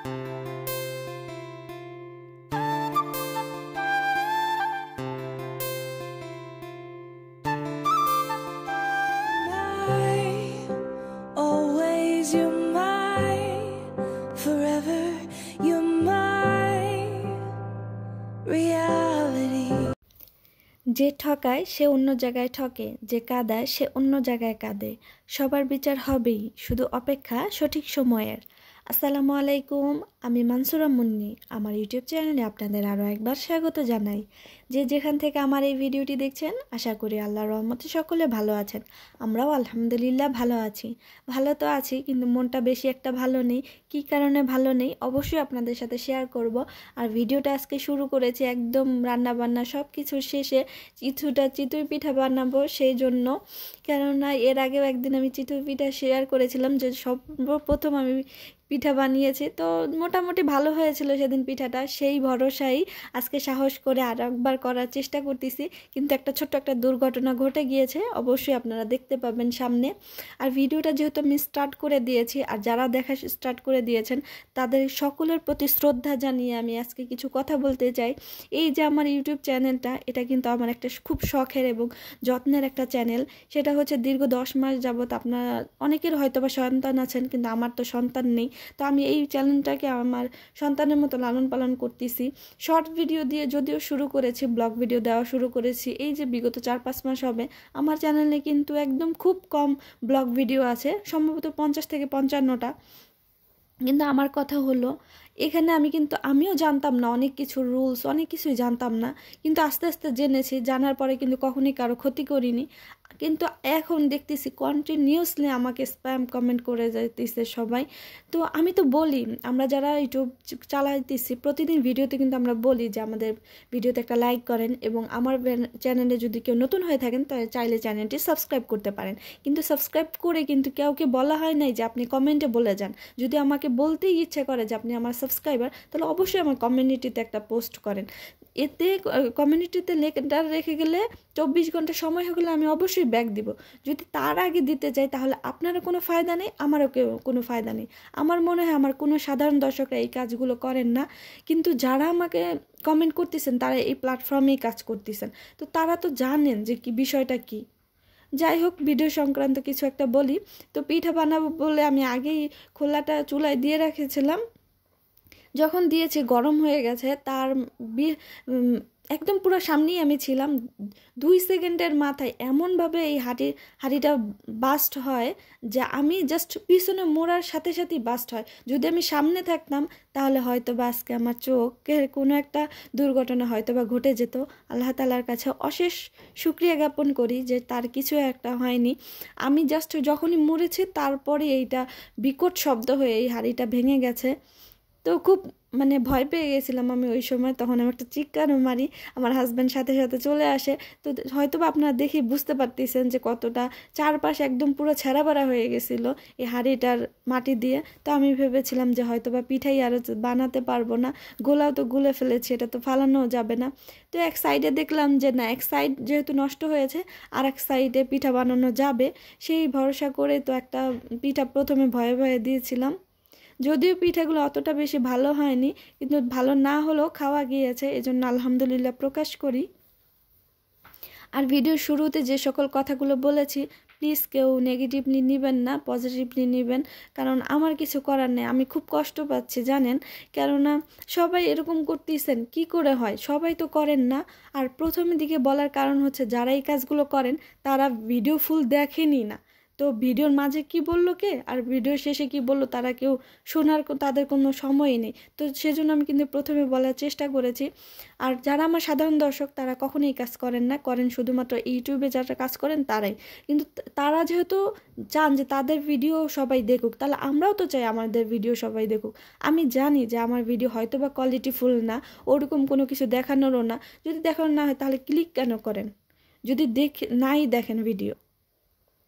যে ঠকায় সে অন্য জায়গায় ঠকে, যে কাঁদায় সে অন্য জায়গায় কাঁদে। সবার বিচার হবেই, শুধু অপেক্ষা সঠিক সময়ের। আসসালামু আলাইকুম, আমি মানসুরা মুন্নি। আমার ইউটিউব চ্যানেলে আপনাদের আরও একবার স্বাগত জানাই। যে যেখান থেকে আমার এই ভিডিওটি দেখছেন, আশা করি আল্লাহর রহমতে সকলে ভালো আছেন। আমরাও আলহামদুলিল্লাহ ভালো আছি। ভালো তো আছি, কিন্তু মনটা বেশি একটা ভালো নেই। কী কারণে ভালো নেই অবশ্যই আপনাদের সাথে শেয়ার করব। আর ভিডিওটা আজকে শুরু করেছি একদম রান্নাবান্না সব কিছুর শেষে কিছুটা চিতই পিঠা বানাবো সেই জন্য। কেননা এর আগেও একদিন আমি চিতই পিঠা শেয়ার করেছিলাম যে সর্বপ্রথম আমি পিঠা বানিয়েছি, তো মোটামুটি ভালো হয়েছিল সেদিন পিঠাটা। সেই ভরসায় আজকে সাহস করে আর একবার করার চেষ্টা করতেছি, কিন্তু ছোট্ট একটা দুর্ঘটনা ঘটে গিয়েছে, অবশ্যই আপনারা দেখতে পাবেন সামনে। আর ভিডিওটা যেহেতু আমি স্টার্ট করে দিয়েছি, আর যারা দেখা স্টার্ট করে দিয়েছেন তাদের সকলের প্রতি শ্রদ্ধা জানিয়ে আমি আজকে কিছু কথা বলতে চাই। এই যে আমার ইউটিউব চ্যানেলটা, এটা কিন্তু আমার একটা খুব শখের এবং যত্নের একটা চ্যানেল। সেটা হচ্ছে দীর্ঘ 10 মাস যাবত। আপনারা অনেকের হয়তো বা সন্তান আছেন, কিন্তু আমার তো সন্তান নেই, তো আমি এই চ্যানেলটাকে আমার সন্তানের মতো লালন পালন করতেছি। শর্ট ভিডিও দিয়ে যদিও শুরু করেছি, ব্লগ ভিডিও দেওয়া শুরু করেছি এই যে বিগত 4-5 মাস হবে। আমার চ্যানেলে কিন্তু একদম খুব কম ব্লগ ভিডিও আছে, সম্ভবত 50 থেকে 55টা। কিন্তু আমার কথা হলো, এখানে আমিও জানতাম না অনেক কিছু রুলস, অনেক কিছুই জানতাম না, কিন্তু আস্তে আস্তে জেনেছি। জানার পরে কিন্তু কখনই কারো ক্ষতি করিনি। কিন্তু এখন দেখতেছি কন্টিনিউসলি আমাকে স্প্যাম কমেন্ট করে যাইতেছে সবাই। তো আমি তো বলি, আমরা যারা ইউটিউব চালাইতেছি প্রতিদিন ভিডিওতে কিন্তু আমরা বলি যে আমাদের ভিডিওতে একটা লাইক করেন, এবং আমার চ্যানেলে যদি কেউ নতুন হয়ে থাকেন তাহলে চাইলে চ্যানেলটি সাবস্ক্রাইব করতে পারেন। কিন্তু সাবস্ক্রাইব করে কিন্তু কাউকে বলা হয় নাই যে আপনি কমেন্টে বলে যান। যদি আমাকে বলতেই ইচ্ছে করে যে আপনি আমার সাবস্ক্রাইবার, তাহলে অবশ্যই আমার কমিউনিটিতে একটা পোস্ট করেন। এতে কমিউনিটিতে লেটার রেখে গেলে 24 ঘন্টা সময় হয়ে গেলে আমি অবশ্যই ব্যাক দিব। যদি তার আগে দিতে চাই তাহলে আপনারও কোনো ফায়দা নেই, আমারও কোনো ফায়দা নেই। আমার মনে হয় আমার কোনো সাধারণ দর্শকরা এই কাজগুলো করেন না, কিন্তু যারা আমাকে কমেন্ট করতেছেন তারা এই প্ল্যাটফর্মেই কাজ করতেছেন, তো তারা তো জানেন যে কি বিষয়টা কি। যাই হোক, ভিডিও সংক্রান্ত কিছু একটা বলি। তো পিঠা বানাবো বলে আমি আগেই খোলাটা চুলায় দিয়ে রেখেছিলাম। যখন দিয়েছি গরম হয়ে গেছে, তার একদম পুরো সামনেই আমি ছিলাম। 2 সেকেন্ডের মাথায় এমনভাবে এই হাঁড়িটা বাস্ট হয় যে আমি জাস্ট পিছনে মোড়ার সাথে সাথেই বাস্ট হয়। যদি আমি সামনে থাকতাম তাহলে হয়তো বা আজকে আমার চোখের কোনো একটা দুর্ঘটনা হয়তো বা ঘটে যেত। আল্লাহ তাআলার কাছে অশেষ শুকরিয়া জ্ঞাপন করি যে তার কিছু একটা হয়নি। আমি জাস্ট যখনই মরেছি তারপরে এইটা বিকট শব্দ হয়ে এই হাঁড়িটা ভেঙে গেছে। তো খুব ভয় পেয়ে গেছিলাম আমি ওই সময়। তখন আমি একটা চিৎকারও মারি, আমার হাজব্যান্ড সাথে সাথে চলে আসে। তো হয়তো বা আপনারা দেখে বুঝতে পারতেছেন যে কতটা চারপাশে একদম পুরো ছেঁড়াবেড়া হয়ে গেছিল এই হাঁড়িটার মাটি দিয়ে। তো আমি ভেবেছিলাম যে হয়তো বা পিঠাই আর বানাতে পারবো না, গোলাও তো গুলে ফেলেছি, এটা তো ফালানোও যাবে না। তো এক সাইডে দেখলাম যে না, এক সাইড যেহেতু নষ্ট হয়েছে আর এক সাইডে পিঠা বানানো যাবে, সেই ভরসা করে তো একটা পিঠা প্রথমে ভয়ে ভয়ে দিয়েছিলাম। যদিও পিঠাগুলো অতটা বেশি ভালো হয়নি, কিন্তু ভালো না হলেও খাওয়া গিয়েছে, এজন্য আলহামদুলিল্লাহ প্রকাশ করি। আর ভিডিওর শুরুতে যে সকল কথাগুলো বলেছি, প্লিজ কেউ নেগেটিভলি নেবেন না, পজিটিভলি নেবেন, কারণ আমার কিছু করার নেই। আমি খুব কষ্ট পাচ্ছি জানেন, কেননা সবাই এরকম করতেছেন, কি করে হয়? সবাই তো করেন না। আর প্রথমের দিকে বলার কারণ হচ্ছে যারা এই কাজগুলো করেন তারা ভিডিও ফুল দেখেনি না। তো ভিডিওর মাঝে কি বললো কে, আর ভিডিওর শেষে কি বললো, তারা কেউ শোনার তাদের কোনো সময়ই নেই। তো সেজন্য আমি কিন্তু প্রথমে বলার চেষ্টা করেছি। আর যারা আমার সাধারণ দর্শক তারা কখনোই কাজ করেন না, করেন শুধুমাত্র ইউটিউবে যারা কাজ করেন তারাই। কিন্তু তারা যেহেতু চান যে তাদের ভিডিও সবাই দেখুক, তাহলে আমরাও তো চাই আমাদের ভিডিও সবাই দেখুক। আমি জানি যে আমার ভিডিও হয়তো বা কোয়ালিটিফুল না, ওরকম কোনো কিছু দেখানোরও না। যদি দেখানো না হয় তাহলে ক্লিক কেন করেন? যদি নাই দেখেন ভিডিও,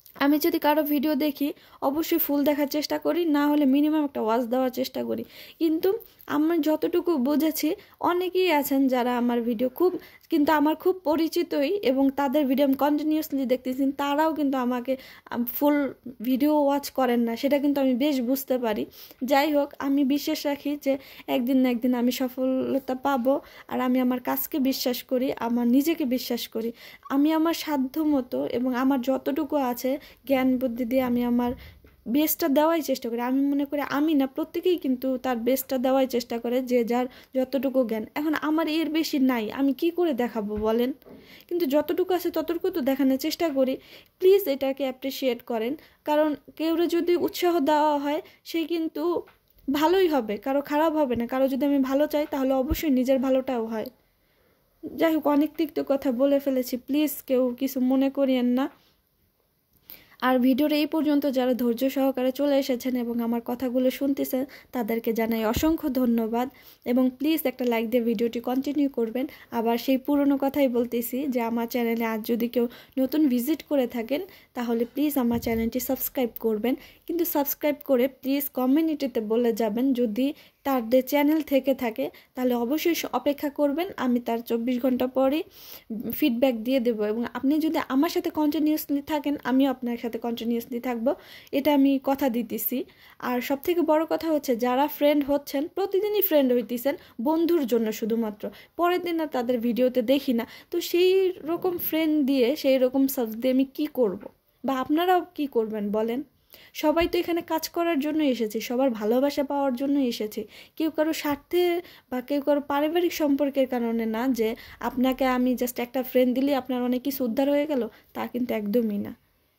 আমি যদি কারো ভিডিও দেখি অবশ্যই ফুল দেখার চেষ্টা করি, না হলে মিনিমাম একটা ওয়াচ দেওয়ার চেষ্টা করি। কিন্তু আমি যতটুকু বুঝেছি অনেকেই আছেন যারা আমার ভিডিও কিন্তু আমার খুব পরিচিতই এবং তাদের ভিডিও আমি কন্টিনিউয়াসলি দেখতেছি, তারাও কিন্তু আমাকে ফুল ভিডিও ওয়াচ করেন না, সেটা কিন্তু আমি বেশ বুঝতে পারি। যাই হোক, আমি বিশ্বাস রাখি যে একদিন না একদিন আমি সফলতা পাবো, আর আমি আমার কাজকে বিশ্বাস করি, আমার নিজেকে বিশ্বাস করি। আমি আমার সাধ্য মতো এবং আমার যতটুকু আছে জ্ঞান বুদ্ধি দিয়ে আমি আমার বেস্টটা দেওয়াই চেষ্টা করি। আমি মনে করি আমি না, প্রত্যেকেই কিন্তু তার বেস্টটা দেওয়াই চেষ্টা করে, যে যার যতটুকু জ্ঞান। এখন আমার এর বেশি নাই, আমি কি করে দেখাবো বলেন? কিন্তু যতটুকু আছে ততটুকু তো দেখানোর চেষ্টা করি। প্লিজ এটাকে অ্যাপ্রিসিয়েট করেন, কারণ কেউরে যদি উৎসাহ দেওয়া হয় সে কিন্তু ভালোই হবে, কারো খারাপ হবে না। কারো যদি আমি ভালো চাই তাহলে অবশ্যই নিজের ভালোটাও হয়। যাই হোক, অনেক তিক্ত কথা বলে ফেলেছি, প্লিজ কেউ কিছু মনে করিয়েন না। আর ভিডিওর এই পর্যন্ত যারা ধৈর্য সহকারে চলে এসেছেন এবং আমার কথাগুলো শুনতেছেন তাদেরকে জানাই অসংখ্য ধন্যবাদ। এবং প্লিজ একটা লাইক দিয়ে ভিডিওটি কন্টিনিউ করবেন। আবার সেই পুরনো কথাই বলতেছি যে আমার চ্যানেলে আজ যদি কেউ নতুন ভিজিট করে থাকেন তাহলে প্লিজ আমার চ্যানেলটি সাবস্ক্রাইব করবেন। কিন্তু সাবস্ক্রাইব করে প্লিজ কমিউনিটিতে বলে যাবেন, যদি তাদের চ্যানেল থেকে থাকে তাহলে অবশ্যই অপেক্ষা করবেন, আমি তার 24 ঘন্টা পরই ফিডব্যাক দিয়ে দেবো। এবং আপনি যদি আমার সাথে কন্টিনিউয়াসলি থাকেন আমিও আপনার সাথে কন্টিনিউয়াসলি থাকবো, এটা আমি কথা দিতেছি। আর সবথেকে বড় কথা হচ্ছে, যারা ফ্রেন্ড হচ্ছেন প্রতিদিনই ফ্রেন্ড হইতেছেন বন্ধুর জন্য শুধুমাত্র, পরের দিন আর তাদের ভিডিওতে দেখি না, তো সেই রকম ফ্রেন্ড দিয়ে সেই রকম সাবজেক্ট দিয়ে আমি কী করব? বা আপনারাও কি করবেন বলেন? সবাই তো এখানে কাজ করার জন্য এসেছে, সবার ভালোবাসা পাওয়ার জন্য এসেছে, কেউ কারো স্বার্থে বা কেউ কারো পারিবারিক সম্পর্কের কারণে না, যে আপনাকে আমি জাস্ট একটা ফ্রেন্ড দিলে আপনার অনেক কিছু উদ্ধার হয়ে গেল, তা কিন্তু একদমই না।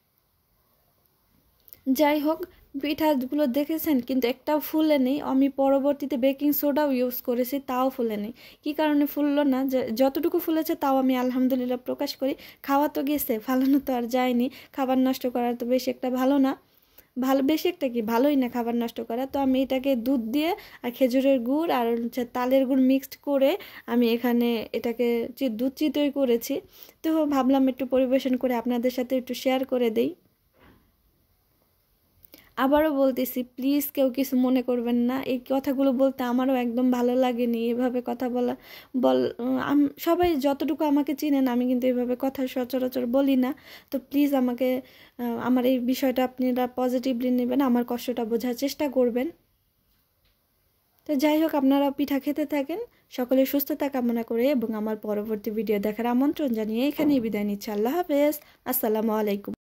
যাই হোক, পিঠাগুলো দেখেছেন কিন্তু একটাও ফুলে নেই। আমি পরবর্তীতে বেকিং সোডাও ইউজ করেছি, তাও ফুলে নেই। কী কারণে ফুললো না, যে যতটুকু ফুলেছে তাও আমি আলহামদুলিল্লাহ প্রকাশ করি। খাওয়া তো গেছে, ফালানো তো আর যায়নি। খাবার নষ্ট করার তো বেশি একটা ভালো না, বেশি একটা কি ভালোই না খাবার নষ্ট করা। তো আমি এটাকে দুধ দিয়ে আর খেজুরের গুড় আর হচ্ছে তালের গুড় মিক্সড করে আমি এখানে এটাকে দুধ চিতই করেছি। তো ভাবলাম একটু পরিবেশন করে আপনাদের সাথে একটু শেয়ার করে দেই। আবারও বলতেছি, প্লিজ কেউ কিছু মনে করবেন না, এই কথাগুলো বলতে আমারও একদম ভালো লাগেনি, এভাবে কথা বলা সবাই যতটুকু আমাকে চিনেন আমি কিন্তু এভাবে কথা সচরাচর বলি না। তো প্লিজ আমাকে আমার এই বিষয়টা আপনারা পজিটিভলি নেবেন, আমার কষ্টটা বোঝার চেষ্টা করবেন। তো যাই হোক, আপনারা পিঠা খেতে থাকেন, সকলের সুস্থতা কামনা করে এবং আমার পরবর্তী ভিডিও দেখার আমন্ত্রণ জানিয়ে এখানেই বিদায় নিচ্ছি। আল্লাহ হাফেজ, আসসালামু আলাইকুম।